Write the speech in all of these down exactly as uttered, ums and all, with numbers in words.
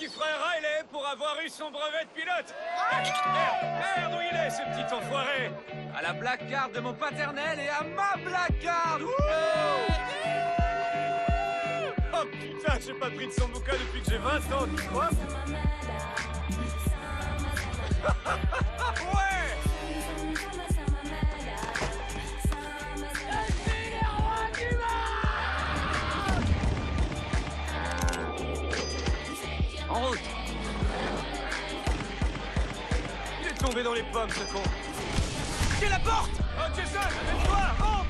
petit frère Riley pour avoir eu son brevet de pilote. Merde, merde, où il est, ce petit enfoiré? À la black card de mon paternel et à ma black card. Oh putain, j'ai pas pris de son bouquin depuis que j'ai vingt ans, tu crois? Ouais! En route. Il est tombé dans les pommes, ce con. C'est la porte. Oh Jason, aide-toi, rentre!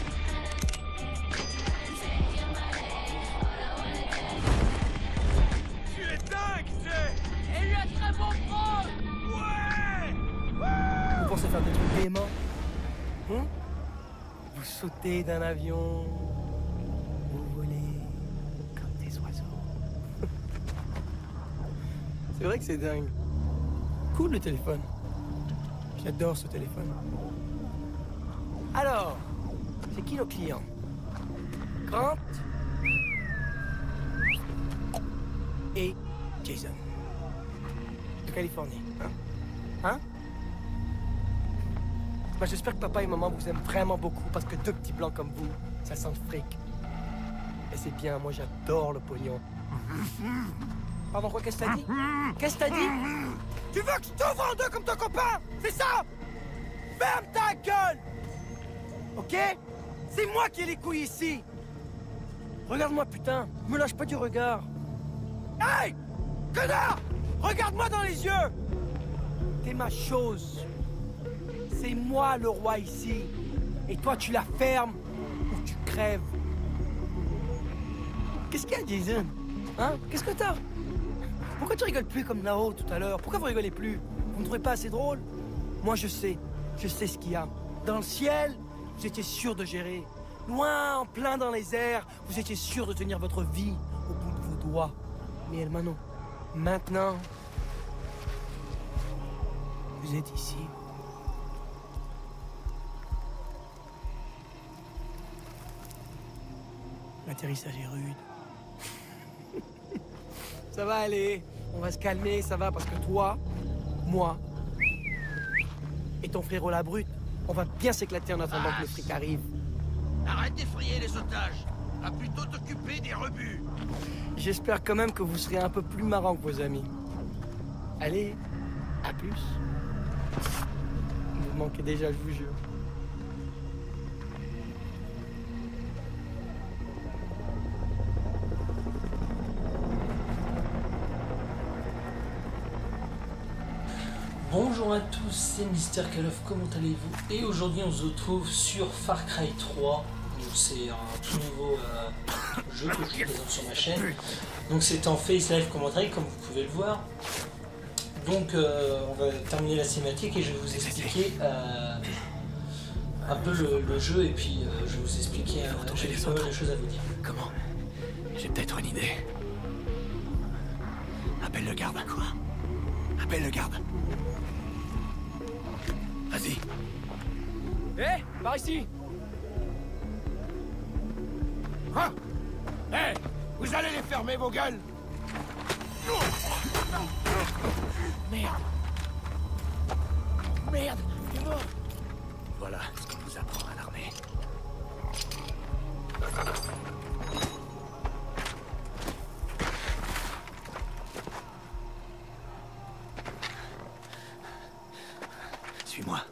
Tu es dingue, Jay! Et lui a très bon pro. Ouais! Vous pensez faire des trucs déments? Hein? Vous sautez d'un avion, vous volez comme des oiseaux. C'est vrai que c'est dingue. Cool le téléphone. J'adore ce téléphone. Alors, c'est qui nos clients? Grant et Jason. De Californie, hein? Hein? Bah, j'espère que papa et maman vous aiment vraiment beaucoup parce que deux petits blancs comme vous, ça sent le fric. Et c'est bien, moi j'adore le pognon. Pardon, quoi, qu'est-ce que t'as dit? Qu'est-ce que t'as dit? Tu veux que je t'ouvre en deux comme ton copain? C'est ça? Ferme ta gueule! Ok? C'est moi qui ai les couilles ici! Regarde-moi, putain! Me lâche pas du regard! Hey! Connard! Regarde-moi dans les yeux! T'es ma chose. C'est moi le roi ici. Et toi, tu la fermes ou tu crèves. Qu'est-ce qu'il y a, Jason? Hein? Qu'est-ce que t'as? Pourquoi tu rigoles plus comme là-haut tout à l'heure? Pourquoi vous rigolez plus? Vous ne trouvez pas assez drôle? Moi, je sais. Je sais ce qu'il y a. Dans le ciel, vous étiez sûr de gérer. Loin, en plein dans les airs, vous étiez sûr de tenir votre vie au bout de vos doigts. Mais hermano, maintenant, vous êtes ici. L'atterrissage est rude. Ça va aller. On va se calmer, ça va, parce que toi, moi et ton frérot la brute, on va bien s'éclater en attendant que le fric arrive. Arrête d'effrayer les otages. Va plutôt t'occuper des rebuts. J'espère quand même que vous serez un peu plus marrant que vos amis. Allez, à plus. Vous manquez déjà, je vous jure. Bonjour à tous, c'est Mister Call of, comment allez-vous? Et aujourd'hui on se retrouve sur Far Cry trois. C'est un tout nouveau euh, jeu que je vous présente sur ma chaîne. Donc c'est en Face Live Commentary comme vous pouvez le voir. Donc euh, on va terminer la cinématique et je vais vous expliquer euh, un peu le, le jeu et puis euh, je vais vous expliquer, euh, j'ai pas mal de choses à vous dire. Comment? J'ai peut-être une idée. Appelle le garde. Quoi? Appelle le garde. Vas-y. Hé, hey, par ici. Quoi? Hé, hey, vous allez les fermer, vos gueules. Merde. Merde, il est mort. Voilà ce qu'on nous apprend à l'armée. Suis-moi.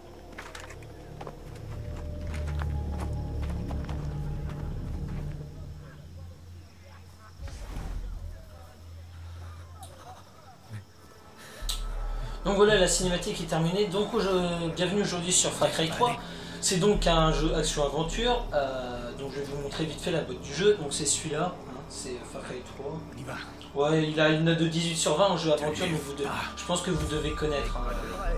Donc voilà, la cinématique est terminée. Donc je... bienvenue aujourd'hui sur Far Cry trois. C'est donc un jeu action-aventure. Euh, donc je vais vous montrer vite fait la boîte du jeu. Donc c'est celui-là, hein, c'est Far Cry trois. On y va. Ouais, il a une note de dix-huit sur vingt en jeu aventure, donc vous devez... je pense que vous devez connaître. Hein.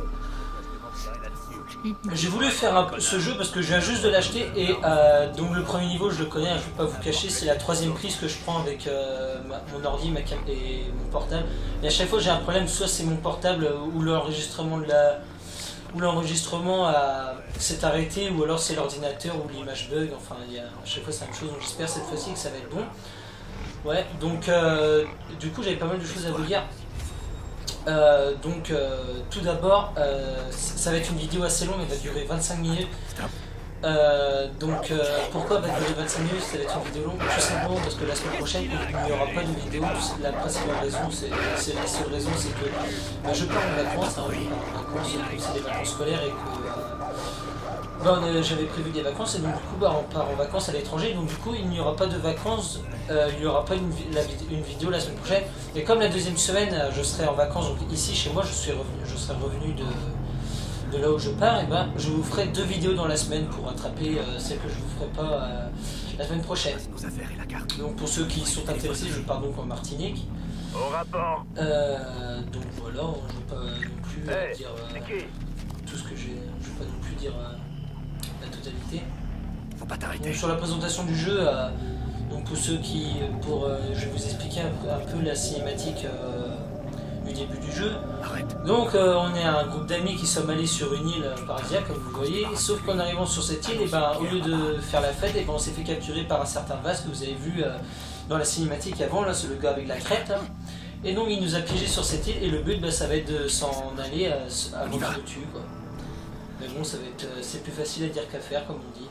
J'ai voulu faire un peu ce jeu parce que je viens juste de l'acheter et euh, donc le premier niveau je le connais, hein, je ne vais pas vous cacher, c'est la troisième prise que je prends avec euh, ma, mon ordi ma cam et mon portable. Et à chaque fois j'ai un problème, soit c'est mon portable ou l'enregistrement de la ou l'enregistrement s'est arrêté ou alors c'est l'ordinateur ou l'image bug, enfin il y a, à chaque fois c'est la même chose, donc j'espère cette fois-ci que ça va être bon. Ouais, donc euh, du coup j'avais pas mal de choses à vous dire. Euh, donc euh, tout d'abord, euh, ça va être une vidéo assez longue, elle va durer vingt-cinq minutes. Euh, donc euh, pourquoi elle va durer vingt-cinq minutes, ça va être une vidéo longue? Tout simplement parce que la semaine prochaine il n'y aura pas de vidéo. La principale raison, c'est la seule raison, c'est que bah, je pars en vacances, hein, je pars en vacances, comme c'est des vacances scolaires et que euh, bah, j'avais prévu des vacances et donc du coup bah, on part en vacances à l'étranger, donc du coup il n'y aura pas de vacances, euh, il n'y aura pas une, la, une vidéo la semaine prochaine. Et comme la deuxième semaine je serai en vacances, donc ici chez moi je suis revenu, je serai revenu de de là où je pars, et ben je vous ferai deux vidéos dans la semaine pour rattraper euh, celles que je vous ferai pas euh, la semaine prochaine. Donc pour ceux qui sont intéressés, je pars donc en Martinique. Au rapport. Euh, donc voilà, je vais pas non plus euh, Hey, dire euh, tout ce que j'ai, je vais pas non plus dire euh, la totalité. Faut pas t'arrêter. Donc sur la présentation du jeu, euh, donc pour ceux qui, pour, euh, je vais vous expliquer un peu, un peu la cinématique euh, du début du jeu. Arrête. Donc euh, on est un groupe d'amis qui sommes allés sur une île paradisiaque comme vous voyez, sauf qu'en arrivant sur cette île, et ben, au lieu de faire la fête, et ben, on s'est fait capturer par un certain Vas que vous avez vu euh, dans la cinématique avant, là c'est le gars avec la crête, là. Et donc il nous a piégés sur cette île et le but bah, ça va être de s'en aller euh, avant qu'il nous tue quoi. Mais bon ça va être, euh, c'est plus facile à dire qu'à faire comme on dit.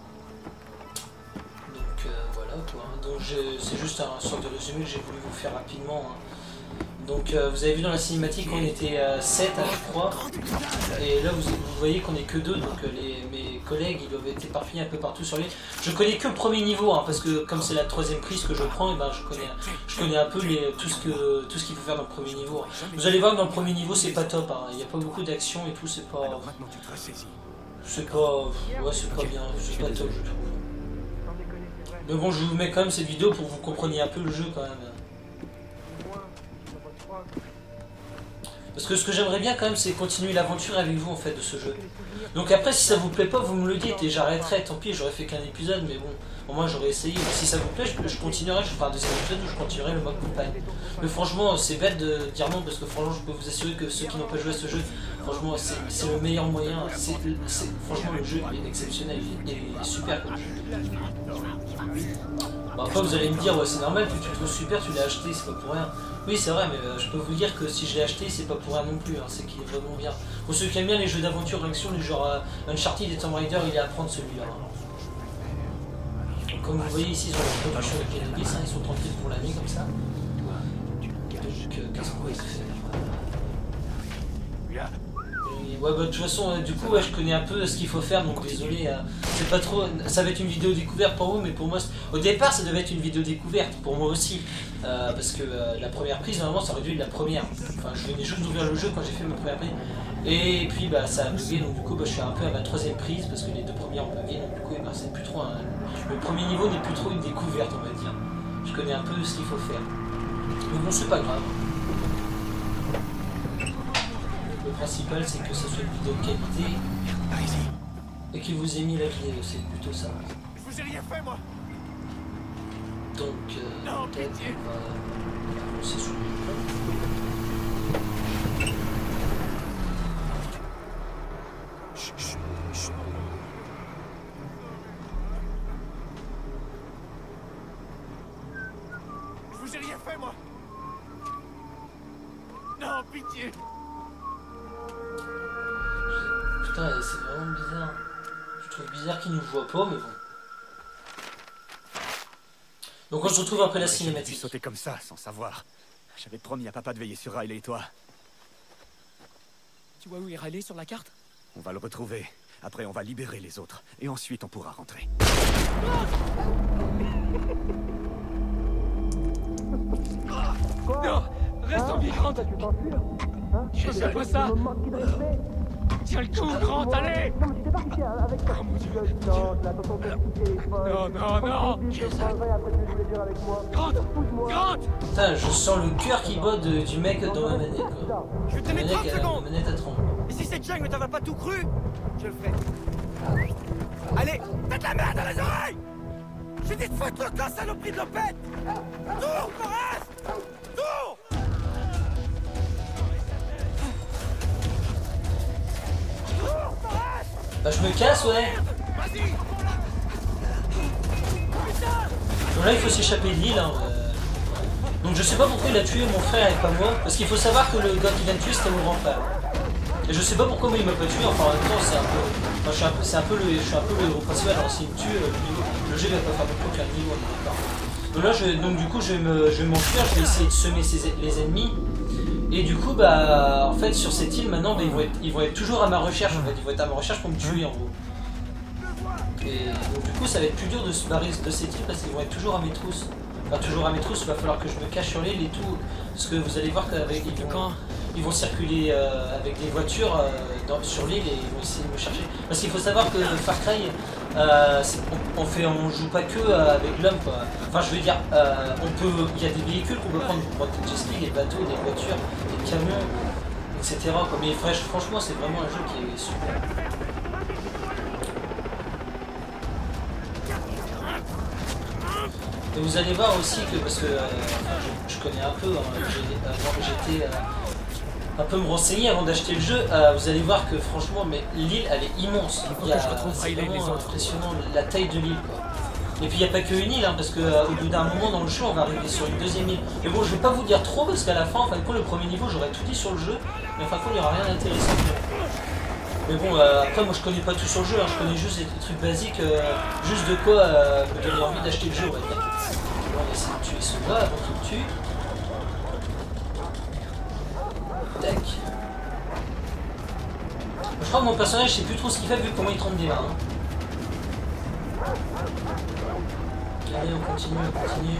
Donc euh, voilà quoi, donc c'est juste un sorte de résumé que j'ai voulu vous faire rapidement. Hein. Donc euh, vous avez vu dans la cinématique on était euh, sept je crois, et là vous, vous voyez qu'on est que deux, donc euh, les, mes collègues ils doivent être éparpillés un peu partout sur l'île. Je connais que le premier niveau, hein, parce que comme c'est la troisième prise que je prends, et ben, je, connais, je connais un peu les, tout ce que tout ce qu'il faut faire dans le premier niveau. Vous allez voir que dans le premier niveau c'est pas top, hein. Il n'y a pas beaucoup d'action et tout, c'est pas... C'est pas... Ouais c'est pas bien, c'est pas top je trouve. Mais bon je vous mets quand même cette vidéo pour que vous compreniez un peu le jeu quand même. Parce que ce que j'aimerais bien quand même c'est continuer l'aventure avec vous en fait de ce jeu. Donc après si ça vous plaît pas vous me le dites et j'arrêterai, tant pis j'aurais fait qu'un épisode mais bon au moins j'aurais essayé. Si ça vous plaît je, je continuerai, je ferai un deuxième épisode où je continuerai le mode campagne. Mais franchement c'est bête de dire non parce que franchement je peux vous assurer que ceux qui n'ont pas joué à ce jeu, franchement c'est le meilleur moyen. Franchement le jeu est exceptionnel, il est, il est super comme jeu. Bon, après vous allez me dire ouais c'est normal que tu le trouves super, tu l'as acheté, c'est pas pour rien. Oui c'est vrai mais euh, je peux vous dire que si je l'ai acheté c'est pas pour rien non plus, hein, c'est qu'il est vraiment bien. Pour ceux qui aiment bien les jeux d'aventure d'action, les genre euh, Uncharted et Tomb Raider, il est à prendre celui-là. Hein. Comme vous voyez ici ils ont la production de Cannabis, hein, ils sont tranquilles pour la nuit comme ça. Donc euh, qu'est-ce qu'on va faire? Ouais bah de toute façon euh, du coup ouais, je connais un peu ce qu'il faut faire donc désolé euh, c'est pas trop, ça va être une vidéo découverte pour vous mais pour moi au départ ça devait être une vidéo découverte pour moi aussi euh, parce que euh, la première prise normalement ça aurait dû être la première, enfin je venais juste d'ouvrir le jeu quand j'ai fait ma première prise et puis bah ça a bugué donc du coup bah, je suis un peu à ma troisième prise parce que les deux premières ont bugué donc du coup bah, c'est plus trop un... le premier niveau n'est plus trop une découverte on va dire, je connais un peu ce qu'il faut faire mais bon c'est pas grave. Le principal c'est que ça soit une vidéo de qualité et qu'il vous ait mis la vidéo, c'est plutôt ça. Je vous ai rien fait moi. Donc euh, peut-être on va avancer sur le Chut, chut, chut. Je vous ai rien fait moi. Non, pitié. Putain, c'est vraiment bizarre. Je trouve bizarre qu'il nous voit pas, mais bon. Donc on se retrouve après la cinématique. J'ai sauté comme ça, sans savoir. J'avais promis à papa de veiller sur Riley et toi. Tu vois où est Riley sur la carte? On va le retrouver. Après, on va libérer les autres. Et ensuite, on pourra rentrer. Non, reste en vie, Grant. Je sais pas ça. Tiens le coup, Grant, allez. Oh mon Dieu. Non, non, non. Grant, Grant. Putain, je sens le cœur qui bat de- du mec dans ma manette, quoi. Je vais te La donner manette, trente à- la secondes. manette à trompe. Et si cette jungle ne t'avait pas tout cru, je le ferai. Allez, faites la merde dans les oreilles. J'ai dit de foutre le camp, saloperie de lopette. Tour, Forrest. Tour. Tour, Forrest. Bah je me casse, ouais. Vas-y. Donc là il faut s'échapper de l'île, hein. euh, Donc je sais pas pourquoi il a tué mon frère et pas moi, parce qu'il faut savoir que le gars qui vient de tuer c'était mon grand frère. Et je sais pas pourquoi moi il m'a pas tué, enfin en même temps c'est un peu. Enfin, je suis un peu, c'est un peu le, je suis un peu le héros principal, alors s'il me tue, le, niveau, le jeu va pas faire beaucoup qu'un niveau, on est d'accord. Donc là je, donc du coup je vais me, je vais m'enfuir, je vais essayer de semer ses, les ennemis. Et du coup bah en fait sur cette île maintenant bah, ils, vont être, ils vont être toujours à ma recherche, en fait, ils vont être à ma recherche pour me tuer en gros. Et donc du coup ça va être plus dur de se barrer de cette île parce qu'ils vont être toujours à mes trousses. Enfin toujours à mes trousses, il va falloir que je me cache sur l'île et tout. Parce que vous allez voir qu'avec ils vont, ils vont circuler euh, avec des voitures euh, dans, sur l'île et ils vont essayer de me chercher. Parce qu'il faut savoir que Far Cry, euh, on, on, fait, on joue pas que euh, avec l'homme quoi. Enfin je veux dire, euh, on peut, il y a des véhicules qu'on peut prendre pour prendre des jet skis, des bateaux, des voitures, des camions, et cetera. Mais franchement c'est vraiment un jeu qui est super. Et vous allez voir aussi que, parce que euh, je, je connais un peu, hein, j'étais euh, un peu me renseigner avant d'acheter le jeu, euh, vous allez voir que franchement, mais l'île elle est immense. C'est vraiment impressionnant la taille de l'île. Et puis il n'y a pas qu'une île, hein, parce qu'au euh, bout d'un moment dans le jeu, on va arriver sur une deuxième île. Mais bon, je vais pas vous dire trop, parce qu'à la fin, en fin de compte, le premier niveau, j'aurais tout dit sur le jeu, mais en fin de compte, il n'y aura rien d'intéressant. Mais bon, euh, après moi je connais pas tout sur le jeu, hein, je connais juste des trucs basiques, euh, juste de quoi euh, me donner envie d'acheter le jeu, on va dire. On va essayer de tuer ce gars avant qu'il me tue. Tac. Je crois que mon personnage, je sais plus trop ce qu'il fait vu comment il trempe des mains. Hein. Allez, on continue, on continue.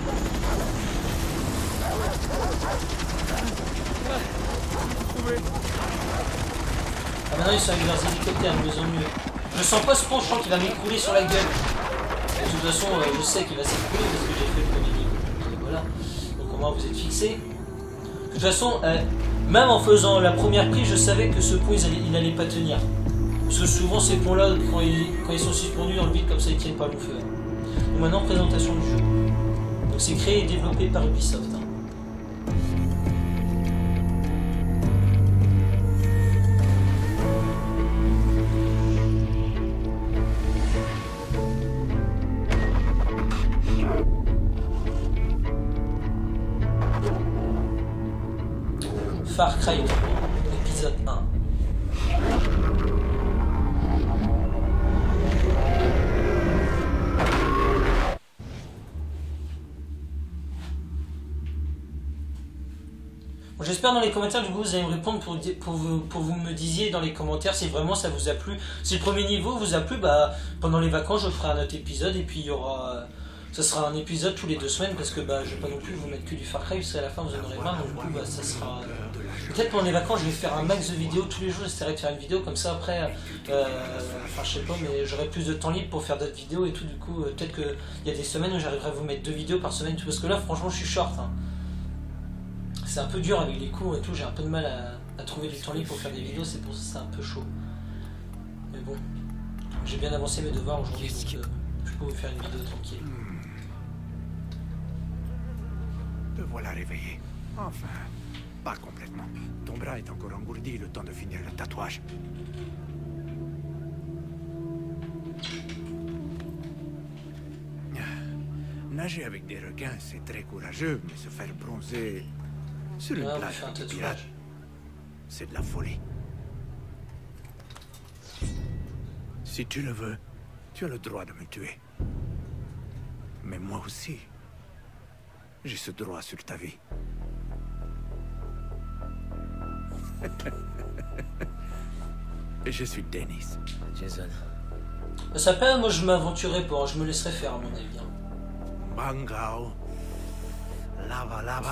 Ah maintenant ils sont avec leurs hélicoptères, de mieux en mieux. Je sens pas ce pont, je sens qu'il va m'écrouler sur la gueule. De toute façon, euh, je sais qu'il va s'écrouler parce que j'ai fait le premier niveau. Et voilà. Donc au moins vous êtes fixés. De toute façon, euh, même en faisant la première prise, je savais que ce pont il allait, il allait pas tenir. Parce que souvent ces ponts-là, quand ils, quand ils sont suspendus dans le vide comme ça, ils tiennent pas long feu. Donc maintenant, présentation du jeu. Donc c'est créé et développé par Ubisoft. Hein. Far Cry épisode un. Bon, j'espère dans les commentaires du coup vous allez me répondre pour, pour, vous, pour vous me disiez dans les commentaires si vraiment ça vous a plu. Si le premier niveau vous a plu, bah pendant les vacances je ferai un autre épisode et puis il y aura... Ça sera un épisode tous les deux semaines parce que bah, je vais pas non plus vous mettre que du Far Cry parce qu'à la fin vous en aurez marre, donc du coup bah, ça sera... Peut-être pendant les vacances je vais faire un max de vidéos tous les jours, j'essaierai de faire une vidéo comme ça après, euh, enfin je sais pas mais j'aurai plus de temps libre pour faire d'autres vidéos et tout, du coup euh, peut-être qu'il y a des semaines où j'arriverai à vous mettre deux vidéos par semaine, tout, parce que là franchement je suis short. Hein. C'est un peu dur avec les cours et tout, j'ai un peu de mal à, à trouver du temps libre pour faire des vidéos, c'est pour ça que c'est un peu chaud. Mais bon, j'ai bien avancé mes devoirs aujourd'hui donc euh, je peux vous faire une vidéo tranquille. Te voilà réveillé. Enfin, pas complètement. Ton bras est encore engourdi, le temps de finir le tatouage. Nager avec des requins, c'est très courageux, mais se faire bronzer sur une Ah, plage un de pirates, c'est de la folie. Si tu le veux, tu as le droit de me tuer. Mais moi aussi, j'ai ce droit sur ta vie. Je suis Dennis. Jason. Ça peut, moi je m'aventurerai pas, je me laisserai faire à mon avis. Hein. Bangao. Lava lava.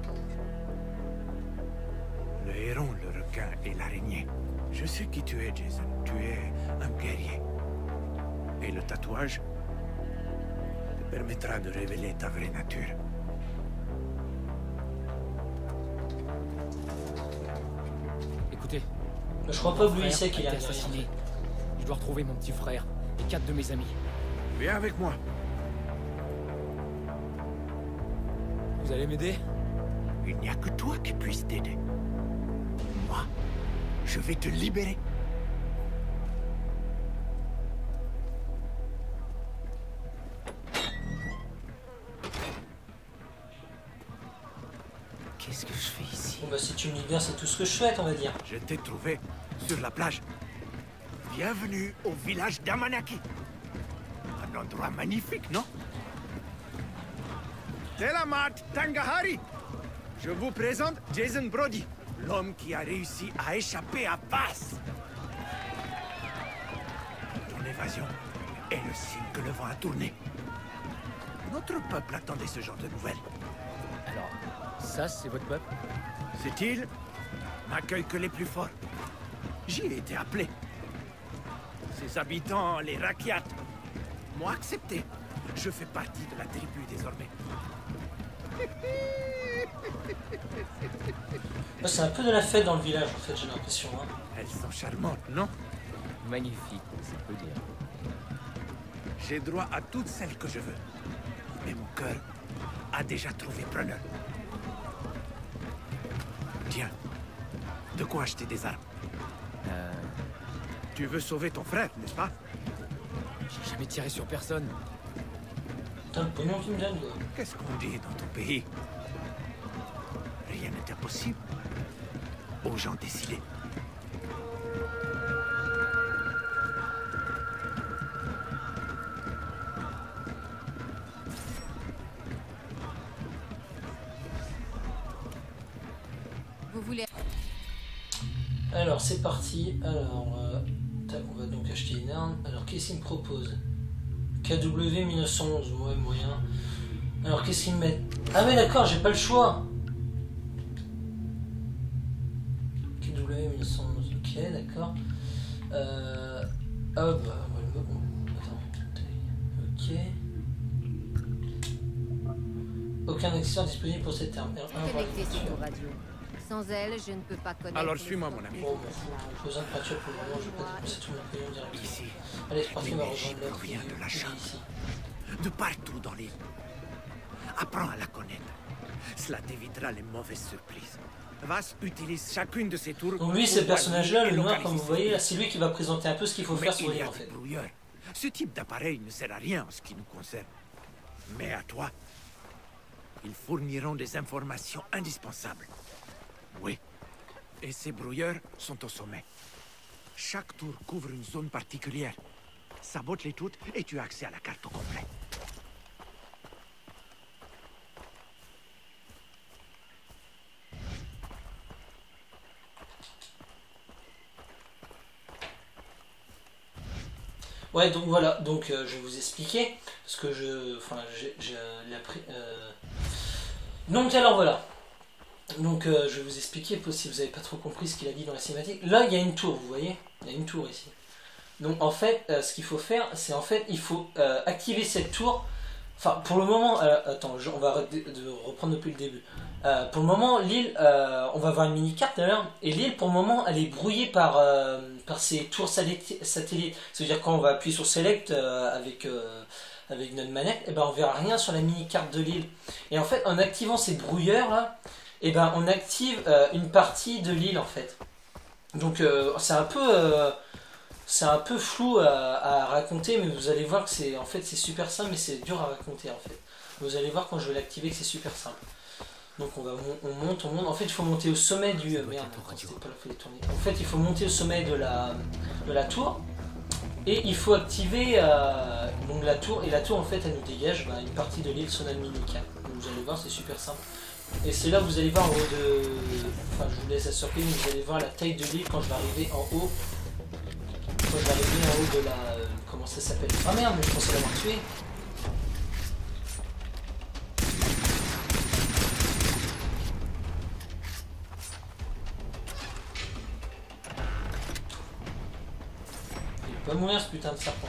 Le héron, le requin et l'araignée. Je sais qui tu es, Jason. Tu es un guerrier. Et le tatouage te permettra de révéler ta vraie nature. Écoutez. Je crois pas que lui Mon il sait frère qu'il a a été rien. assassiné. Je dois retrouver mon petit frère et quatre de mes amis. Viens avec moi. Vous allez m'aider? Il n'y a que toi qui puisse t'aider. Moi, je vais te libérer. bah si tu me libères, c'est tout ce que je souhaite, on va dire. Je t'ai trouvé sur la plage. Bienvenue au village d'Amanaki. Un endroit magnifique, non? Telamat Tangahari. Je vous présente Jason Brody, l'homme qui a réussi à échapper à Bass. Ton évasion est le signe que le vent a tourné. Notre peuple attendait ce genre de nouvelles. Alors, ça, c'est votre peuple? Cette île n'accueille que les plus forts. J'y ai été appelé. Ses habitants, les Rakyat, m'ont accepté. Je fais partie de la tribu désormais. Bah, c'est un peu de la fête dans le village, en fait, j'ai l'impression. Hein. Elles sont charmantes, non? Magnifique, ça peut dire. J'ai droit à toutes celles que je veux. Mais mon cœur a déjà trouvé preneur. Tiens, de quoi acheter des armes? Euh... Tu veux sauver ton frère, n'est-ce pas? J'ai jamais tiré sur personne. Putain, le pognon qui me donne, quoi. Qu'est-ce qu'on dit dans ton pays? Rien n'est impossible aux gens décidés. Vous voulez... Alors, c'est parti. Alors, euh, tac, on va donc acheter une arme. Alors, qu'est-ce qu'il me propose? K W mille neuf cent onze, ouais, moyen. Alors, qu'est-ce qu'il me met? Ah, mais d'accord, j'ai pas le choix. K W mille neuf cent onze, ok, d'accord. Euh... Hop, bah, bon, attends. Ok. Aucun accessoire disponible pour cette arme. Connecté sur vos radios. Sans elle, je ne peux pas connaître... Alors, suis-moi, mon ami. Bon, j'ai besoin de peinture pour le moment, je vais pas dépenser tout mon pognon directement. Ici, Allez, c'est parti, on va l'énergie rejoindre l'autre provient de la qui est chambre. ici. De partout dans l'île. Apprends à la connaître. Cela t'évitera les mauvaises surprises. Vass utilise chacune de ses tours... Donc lui, ce pour personnage-là, voir le et noir, comme vous localiser voyez, ses là, c'est lui qui va présenter un peu ce qu'il faut Mais faire sur il y l'île, a en des fait. brouilleurs. Ce type d'appareil ne sert à rien en ce qui nous concerne. Mais à toi, ils fourniront des informations indispensables. Oui. Et ces brouilleurs sont au sommet. Chaque tour couvre une zone particulière. Sabote-les toutes et tu as accès à la carte au complet. Ouais, donc voilà, donc euh, je vais vous expliquer, parce que je... Enfin, j'ai appris... Euh... Donc alors voilà. Donc euh, je vais vous expliquer, si vous n'avez pas trop compris ce qu'il a dit dans la cinématique. Là, il y a une tour, vous voyez? Il y a une tour ici. Donc en fait, euh, ce qu'il faut faire, c'est en fait, il faut euh, activer cette tour. Enfin, pour le moment, euh, attends, je, on va re de reprendre depuis le début. Euh, pour le moment, l'île, euh, on va voir une mini-carte d'ailleurs, et l'île, pour le moment, elle est brouillée par, euh, par ces tours satellites. C'est-à-dire quand on va appuyer sur Select euh, avec, euh, avec notre manette, et ben on verra rien sur la mini-carte de l'île. Et en fait, en activant ces brouilleurs là, et ben on active euh, une partie de l'île en fait. Donc euh, c'est un peu... Euh, C'est un peu flou à, à raconter, mais vous allez voir que c'est en fait c'est super simple, mais c'est dur à raconter en fait. Vous allez voir quand je vais l'activer que c'est super simple. Donc on va on monte, on monte. En fait, il faut monter au sommet du merde. C'était pas la folie de tourner. En fait, il faut monter au sommet de la de la tour et il faut activer euh, donc la tour et la tour en fait elle nous dégage bah, une partie de l'île Sonalminica. Donc vous allez voir, c'est super simple. Et c'est là que vous allez voir en haut de, enfin je vous laisse la surprise, mais vous allez voir la taille de l'île quand je vais arriver en haut. Quand je vais arriver en haut de la... Euh, comment ça s'appelle? Ah merde, mais je pensais l'avoir tué. Il va mourir ce putain de serpent.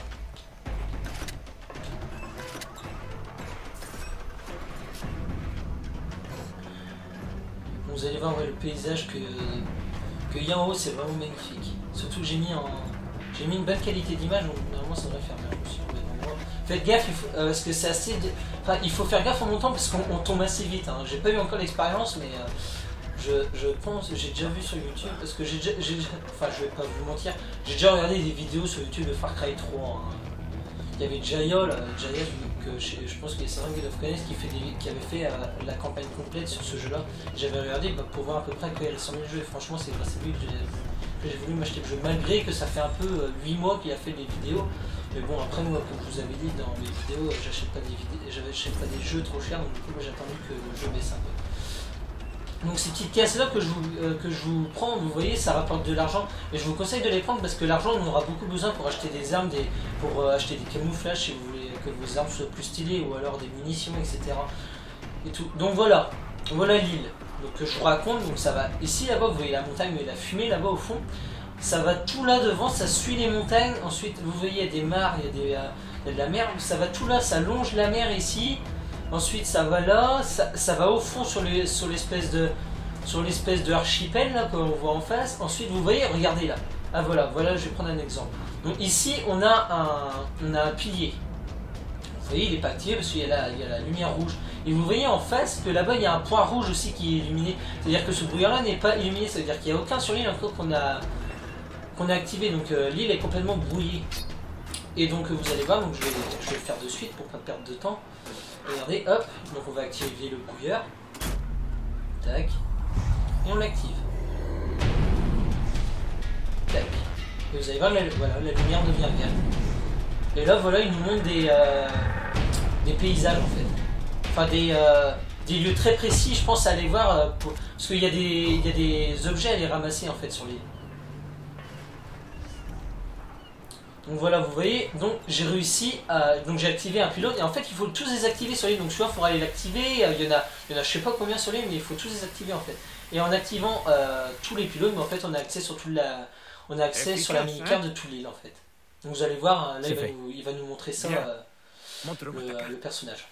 Vous allez voir ouais, le paysage que qu'il y a en haut, c'est vraiment magnifique. Surtout que j'ai mis en... J'ai mis une bonne qualité d'image, donc normalement ça devrait faire bien. Je me suis trouvé l'endroit. Faites gaffe, il faut, euh, parce que c'est assez... De... Enfin, il faut faire gaffe en montant parce qu'on tombe assez vite. Hein. J'ai pas eu encore l'expérience, mais euh, je, je pense, j'ai déjà vu sur YouTube, parce que j'ai déjà... Enfin, je vais pas vous mentir, j'ai déjà regardé des vidéos sur YouTube de Far Cry trois. Hein. Il y avait Jayol, Jayol euh, je, je pense que c'est Sarah Galofkanes qui, fait des, qui avait fait euh, la campagne complète sur ce jeu-là. J'avais regardé bah, pour voir à peu près à quoi il ressemblait le jeu. Et franchement, c'est grâce à lui que j'ai voulu m'acheter le jeu, malgré que ça fait un peu euh, huit mois qu'il a fait des vidéos. Mais bon, après moi, comme je vous avais dit dans mes vidéos, j'achète pas des vidéos, j'achète pas des jeux trop chers, donc du coup j'ai attendu que le jeu baisse un peu. Donc ces petites caisses là que je vous, euh, que je vous prends, vous voyez, ça rapporte de l'argent. Et je vous conseille de les prendre parce que l'argent on aura beaucoup besoin pour acheter des armes, des, pour euh, acheter des camouflages si vous voulez que vos armes soient plus stylées, ou alors des munitions, et cetera. Et tout. Donc voilà, voilà l'île. Donc que je vous raconte, donc ça va ici là-bas, vous voyez la montagne et la fumée là-bas au fond. Ça va tout là devant, ça suit les montagnes. Ensuite vous voyez il y a des mares, il y a, des, euh, il y a de la mer, ça va tout là, ça longe la mer ici. Ensuite ça va là, ça, ça va au fond sur l'espèce sur de sur l'espèce de archipel là qu'on voit en face. Ensuite vous voyez, regardez là. Ah voilà, voilà, je vais prendre un exemple. Donc ici on a un, on a un pilier. Vous voyez, il n'est pas activé parce qu'il y, y a la lumière rouge. Et vous voyez en face que là-bas il y a un point rouge aussi qui est illuminé. C'est-à-dire que ce brouillard-là n'est pas illuminé. C'est-à-dire qu'il n'y a aucun sur l'île encore qu'on a qu'on a activé. Donc euh, l'île est complètement brouillée. Et donc vous allez voir, donc je vais, je vais le faire de suite pour pas perdre de temps. Regardez, hop, donc on va activer le brouillard. Tac. Et on l'active. Tac. Et vous allez voir, la, voilà, la lumière devient verte. Et là, voilà, il nous montre des, euh, des paysages en fait. Enfin, des, euh, des lieux très précis, je pense à aller voir. Euh, pour, parce qu'il y, y a des objets à aller ramasser en fait sur l'île. Donc voilà, vous voyez, donc j'ai réussi à... Donc j'ai activé un pilote, et en fait il faut tous les activer sur l'île. Donc tu vois, il faudra aller l'activer, il y en a, il y en a je sais pas combien sur l'île, mais il faut tous les activer en fait. Et en activant euh, tous les pilotes, mais en fait on a accès sur toute la... On a accès efficace, sur la mini-carte hein de toute l'île en fait. Donc vous allez voir, là il va, nous, il va nous montrer ça, euh, le, le personnage.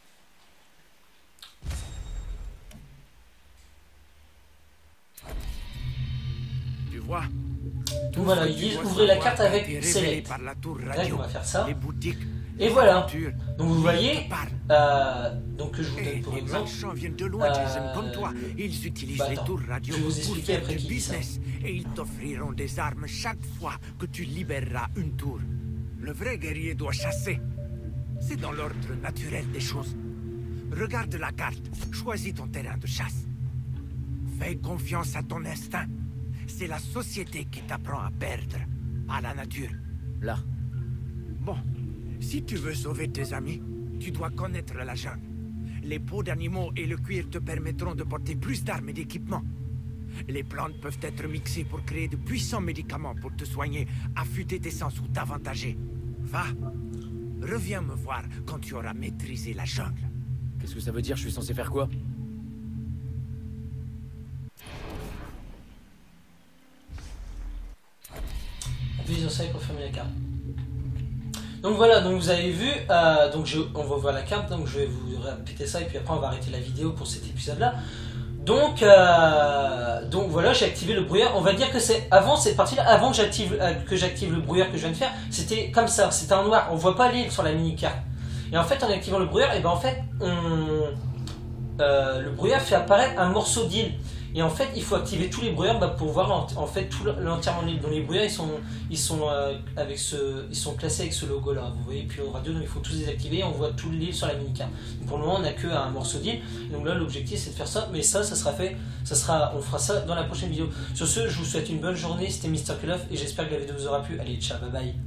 Tu vois? Donc voilà, ils disent ouvrez la carte avec Select. Là, on va faire ça. Et voilà. Donc vous voyez, euh, donc que je vous donne pour exemple. Euh, bah, attends, je vais vous expliquer après qui dit ça. Et ils t'offriront des armes chaque fois que tu libéreras une tour. Le vrai guerrier doit chasser. C'est dans l'ordre naturel des choses. Regarde la carte, choisis ton terrain de chasse. Fais confiance à ton instinct. C'est la société qui t'apprend à perdre, pas la nature. Là. Bon, si tu veux sauver tes amis, tu dois connaître la jungle. Les peaux d'animaux et le cuir te permettront de porter plus d'armes et d'équipements. Les plantes peuvent être mixées pour créer de puissants médicaments pour te soigner, affûter tes sens ou t'avantager. Va, reviens me voir quand tu auras maîtrisé la jungle. Qu'est-ce que ça veut dire? Je suis censé faire quoi? Appuyez sur ça pour fermer la carte. Donc voilà, donc vous avez vu, euh, donc je, on va voir la carte, donc je vais vous répéter ça et puis après on va arrêter la vidéo pour cet épisode-là. Donc, euh, donc voilà, j'ai activé le brouillard. On va dire que c'est avant cette partie-là, avant que j'active euh, que j'active le brouillard que je viens de faire, c'était comme ça, c'était en noir. On voit pas l'île sur la mini-carte. Et en fait, en activant le brouillard, et ben en fait, on, euh, le brouillard fait apparaître un morceau d'île. Et en fait, il faut activer tous les brouillards bah, pour voir en, en fait tout l'entièrement l'île. Donc les brouillards, ils sont, ils sont euh, avec ce, ils sont classés avec ce logo-là. Vous voyez, puis au radio, donc il faut tous les activer. Et on voit toute l'île sur la mini-carte. Pour le moment, on n'a que un morceau d'île. Donc là, l'objectif, c'est de faire ça. Mais ça, ça sera fait. Ça sera, on fera ça dans la prochaine vidéo. Sur ce, je vous souhaite une bonne journée. C'était Mister Call of et j'espère que la vidéo vous aura plu. Allez, ciao, bye bye.